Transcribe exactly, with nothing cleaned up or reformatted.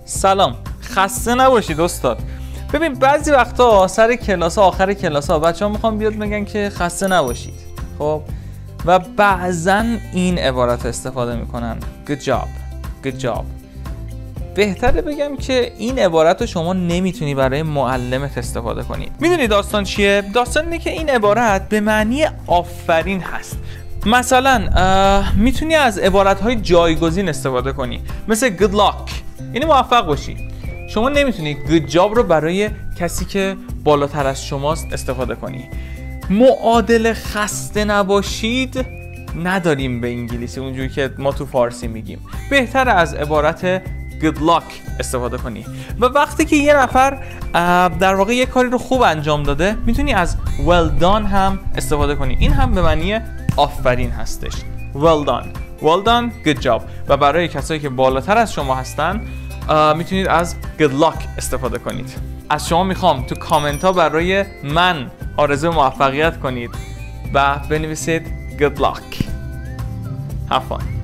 سلام، خسته نباشید استاد. ببین بعضی وقتا سر کلاس ها آخر کلاس ها بچه ها میخوان بیاد بگن که خسته نباشید، خب، و بعضا این عبارت استفاده میکنن good job good job. بهتره بگم که این عبارت رو شما نمیتونی برای معلمت استفاده کنی. میدونی داستان چیه؟ داستان اینه که این عبارت به معنی آفرین هست. مثلا میتونی از عبارت‌های جایگزین استفاده کنی، مثل good luck، یعنی موفق باشی. شما نمیتونی good job رو برای کسی که بالاتر از شماست استفاده کنی. معادل خسته نباشید نداریم به انگلیسی اونجوری که ما تو فارسی میگیم. بهتره از عبارت good luck استفاده کنی. و وقتی که یه نفر در واقع یه کاری رو خوب انجام داده، میتونی از well done هم استفاده کنی. این هم به معنی آفرین هستش. well done well done good job. و برای کسایی که بالاتر از شما هستن میتونید از good luck استفاده کنید. از شما میخوام تو کامنت ها برای من آرزوی موفقیت کنید و بنویسید good luck. have fun.